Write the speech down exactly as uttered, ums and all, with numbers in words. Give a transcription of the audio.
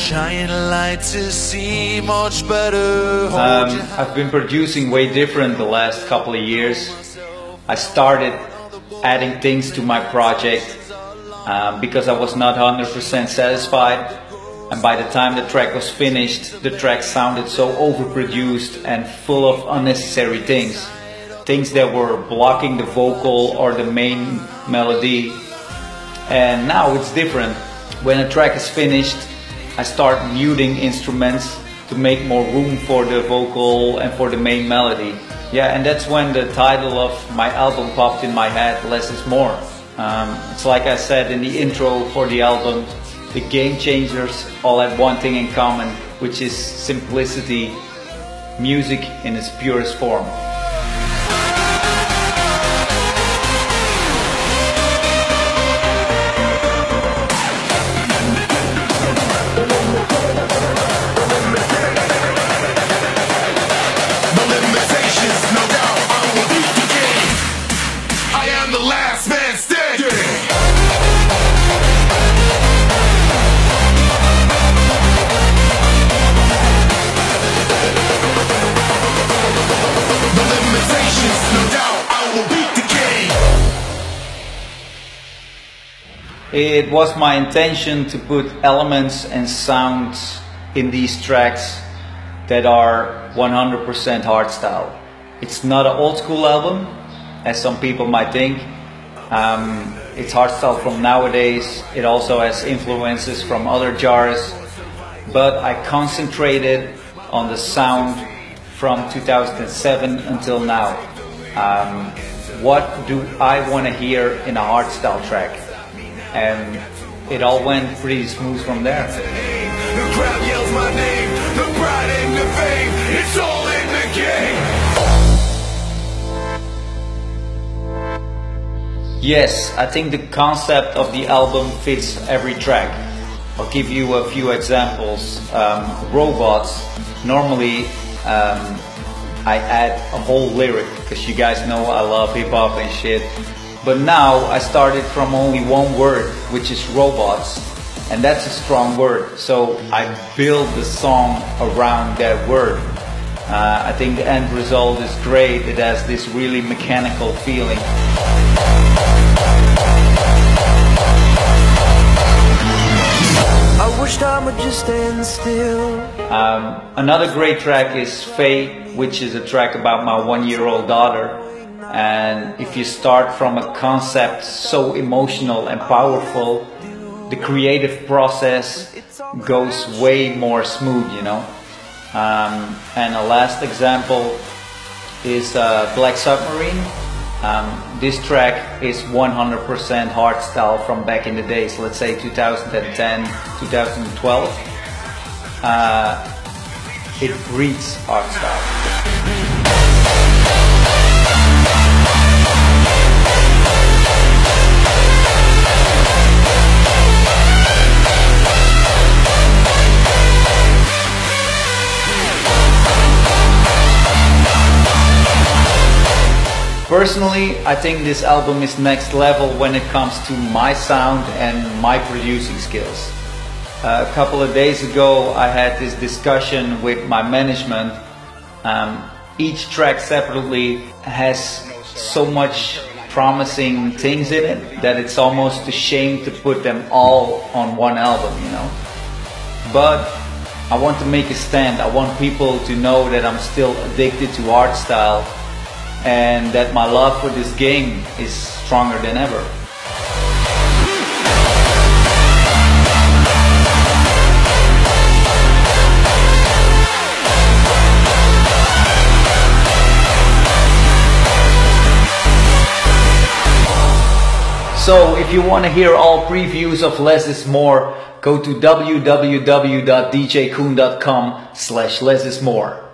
Shine a light to see much better. Um, I've been producing way different the last couple of years. I started adding things to my project um, because I was not one hundred percent satisfied, and by the time the track was finished, the track sounded so overproduced and full of unnecessary things. Things that were blocking the vocal or the main melody. And now it's different. When a track is finished, I start muting instruments to make more room for the vocal and for the main melody. Yeah, and that's when the title of my album popped in my head, Less is More. Um, it's like I said in the intro for the album, the Game Changers all have one thing in common, which is simplicity, music in its purest form. It was my intention to put elements and sounds in these tracks that are one hundred percent hardstyle. It's not an old school album, as some people might think. Um, it's hardstyle from nowadays. It also has influences from other genres, but I concentrated on the sound from two thousand seven until now. Um, what do I want to hear in a hardstyle track? And it all went pretty smooth from there. The crowd yells my name, the pride and the fame, it's all in the game. Yes, I think the concept of the album fits every track. I'll give you a few examples. Um, Robots, normally um, I add a whole lyric, because you guys know I love hip hop and shit. But now I started from only one word, which is robots, and that's a strong word. So I build the song around that word. Uh, I think the end result is great. It has this really mechanical feeling. I wish time would just stand still. Um, another great track is Faye, which is a track about my one-year-old daughter. And if you start from a concept so emotional and powerful, the creative process goes way more smooth, you know. Um, and a last example is uh, Black Submarine. Um, this track is one hundred percent hardstyle from back in the days, let's say two thousand ten, two thousand twelve. Uh, it breeds hardstyle. Personally, I think this album is next level when it comes to my sound and my producing skills. Uh, a couple of days ago I had this discussion with my management. Um, each track separately has so much promising things in it that it's almost a shame to put them all on one album, you know. But I want to make a stand. I want people to know that I'm still addicted to hardstyle, and that my love for this game is stronger than ever. So if you want to hear all previews of Less is More, go to w w w dot d j koen dot com slash less is more.